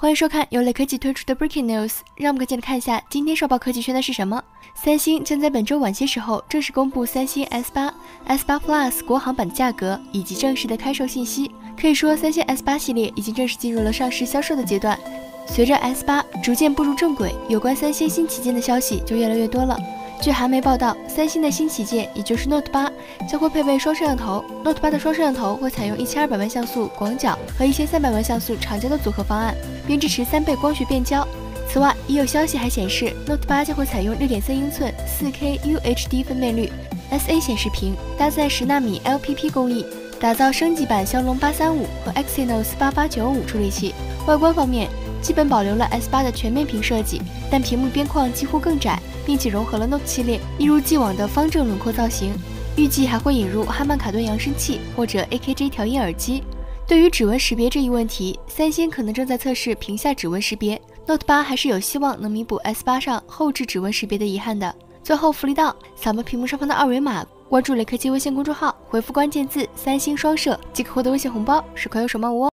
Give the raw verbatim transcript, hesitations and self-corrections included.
欢迎收看由雷科技推出的 Breaking News， 让我们赶紧来看一下今天刷爆科技圈的是什么。三星将在本周晚些时候正式公布三星 S 八、S 八 Plus 国行版的价格以及正式的开售信息。可以说，三星 S 八系列已经正式进入了上市销售的阶段。随着 S 八逐渐步入正轨，有关三星新旗舰的消息就越来越多了。据韩媒报道，三星的新旗舰也就是 Note 八将会配备双摄像头。Note 八的双摄像头会采用一千二百万像素广角和一千三百万像素长焦的组合方案，并支持三倍光学变焦。此外，也有消息还显示 ，Note 八将会采用 六点三英寸 四K U H D 分辨率 S A 显示屏，搭载十纳米 L P P 工艺，打造升级版骁龙八三五和 Exynos 八八九五处理器。外观方面，基本保留了 S 八的全面屏设计，但屏幕边框几乎更窄，并且融合了 Note 系列一如既往的方正轮廓造型。预计还会引入哈曼卡顿扬声器或者 A K G 调音耳机。对于指纹识别这一问题，三星可能正在测试屏下指纹识别。Note 八还是有希望能弥补 S 八上后置指纹识别的遗憾的。最后福利到，扫描屏幕上方的二维码，关注雷科技微信公众号，回复关键字“三星双摄”即可获得微信红包，是快有手慢无哦。